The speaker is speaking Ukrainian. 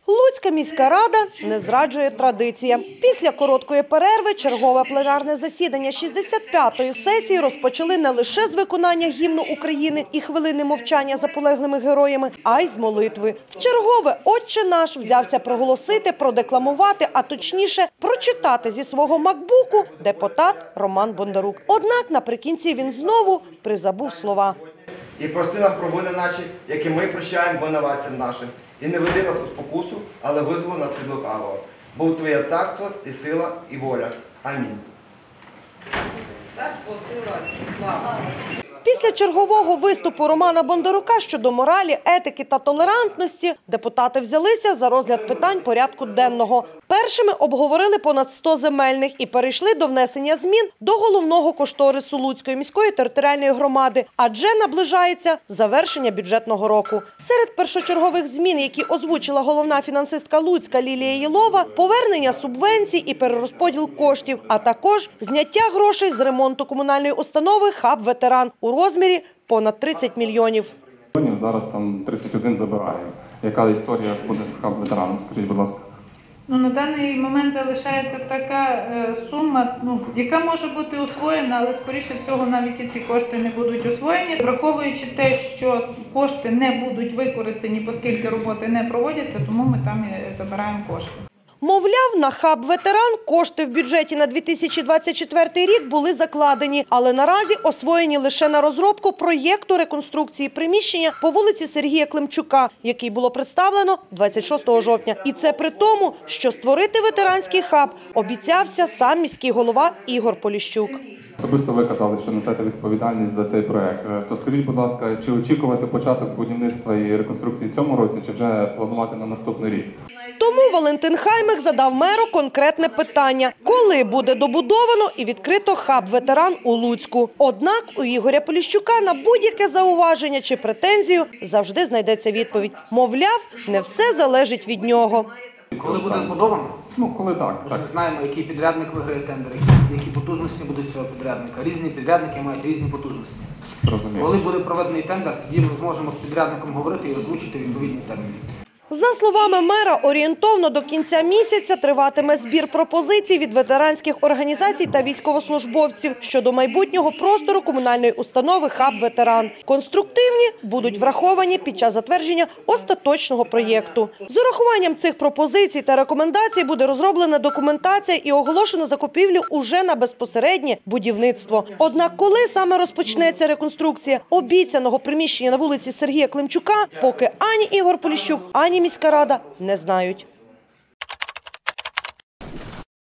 Луцька міська рада не зраджує традиція. Після короткої перерви чергове пленарне засідання 65-ї сесії розпочали не лише з виконання гімну України і хвилини мовчання за полеглими героями, а й з молитви. Вчергове «Отче наш» взявся проголосити, продекламувати, а точніше прочитати зі свого макбуку депутат Роман Бондарук. Однак наприкінці він знову призабув слова. «І прости нам провини наші, які ми прощаємо винуватцям нашим. І не веди нас у спокусу, але визволи нас від лукавого. Бо Твоє царство і сила, і воля. Амінь». Царство, сила і слава. Після чергового виступу Романа Бондарука щодо моралі, етики та толерантності депутати взялися за розгляд питань порядку денного. Першими обговорили понад 100 земельних і перейшли до внесення змін до головного кошторису Луцької міської територіальної громади, адже наближається завершення бюджетного року. Серед першочергових змін, які озвучила головна фінансистка Луцька Лілія Єлова, повернення субвенцій і перерозподіл коштів, а також зняття грошей з ремонту комунальної установи «Хаб Ветеран» у розмірі понад 30 мільйонів. Зараз там 31 забирає. Яка історія буде з «Хаб Ветераном»? Скажіть, будь ласка. На даний момент залишається така сума, яка може бути освоєна, але, скоріше всього, навіть і ці кошти не будуть освоєні. Враховуючи те, що кошти не будуть використані, оскільки роботи не проводяться, тому ми там і забираємо кошти. Мовляв, на «Хаб Ветеран» кошти в бюджеті на 2024 рік були закладені, але наразі освоєні лише на розробку проєкту реконструкції приміщення по вулиці Сергія Климчука, який було представлено 26 жовтня. І це при тому, що створити ветеранський хаб обіцявся сам міський голова Ігор Поліщук. Особисто ви казали, що несете відповідальність за цей проєкт. То скажіть, будь ласка, чи очікувати початок будівництва і реконструкції в цьому році, чи вже планувати на наступний рік? Тому Валентин Хаймих задав меру конкретне питання – коли буде добудовано і відкрито «Хаб Ветеран» у Луцьку. Однак у Ігоря Поліщука на будь-яке зауваження чи претензію завжди знайдеться відповідь. Мовляв, не все залежить від нього. Коли буде збудовано? Коли так. Ми ж знаємо, який підрядник виграє тендер, які потужності будуть цього підрядника. Різні підрядники мають різні потужності. Розумію. Коли буде проведений тендер, тоді ми зможемо з підрядником говорити і озвучити відповідні терміни. За словами мера, орієнтовно до кінця місяця триватиме збір пропозицій від ветеранських організацій та військовослужбовців щодо майбутнього простору комунальної установи «Хаб Ветеран». Конструктивні будуть враховані під час затвердження остаточного проєкту. З урахуванням цих пропозицій та рекомендацій буде розроблена документація і оголошено закупівлю уже на безпосереднє будівництво. Однак, коли саме розпочнеться реконструкція обіцяного приміщення на вулиці Сергія Климчука, поки ані Ігор Поліщук, ані міська рада не знають.